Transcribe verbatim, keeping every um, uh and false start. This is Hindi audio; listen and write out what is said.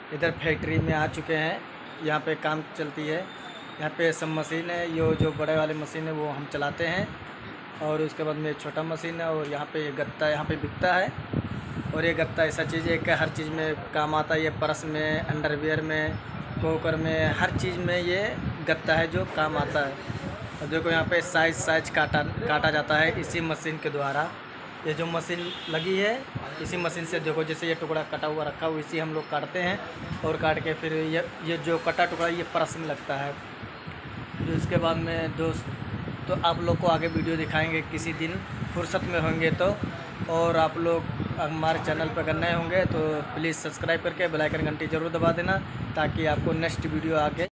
इधर फैक्ट्री में आ चुके हैं। यहाँ पे काम चलती है। यहाँ पे सब मशीन है। ये जो बड़े वाले मशीन है वो हम चलाते हैं और उसके बाद में छोटा मशीन है और यहाँ पे ये गत्ता यहाँ पे बिकता है। और ये गत्ता ऐसा चीज़ है कि हर चीज़ में काम आता है। ये पर्स में, अंडरवियर में, कोकर में, हर चीज़ में ये गत्ता है जो काम आता है। और देखो यहाँ पे साइज साइज काटा काटा जाता है इसी मशीन के द्वारा। ये जो मशीन लगी है इसी मशीन से देखो, जैसे ये टुकड़ा कटा हुआ रखा हुआ इसी हम लोग काटते हैं और काट के फिर ये ये जो कटा टुकड़ा ये परस में लगता है। फिर उसके बाद में दोस्त तो आप लोग को आगे वीडियो दिखाएंगे किसी दिन फुर्सत में होंगे तो। और आप लोग हमारे चैनल पर अगर नए होंगे तो प्लीज़ सब्सक्राइब करके बेल आइकन घंटी ज़रूर दबा देना ताकि आपको नेक्स्ट वीडियो आगे